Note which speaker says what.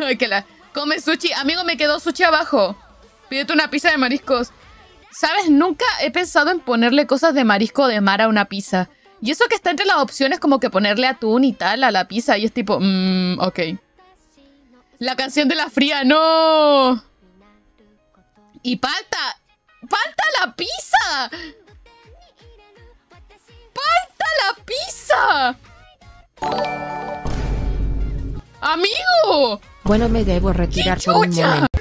Speaker 1: Que la... Come sushi. Amigo, me quedó sushi abajo. Pídete una pizza de mariscos. ¿Sabes? Nunca he pensado en ponerle cosas de marisco de mar a una pizza. Y eso que está entre las opciones como que ponerle atún y tal a la pizza. Y es tipo, ok. La canción de la fría, no. Y palta. ¡Palta la pizza! ¡Palta la pizza! ¡Amigo!
Speaker 2: Bueno, me debo retirar por un
Speaker 1: chucha!
Speaker 2: momento.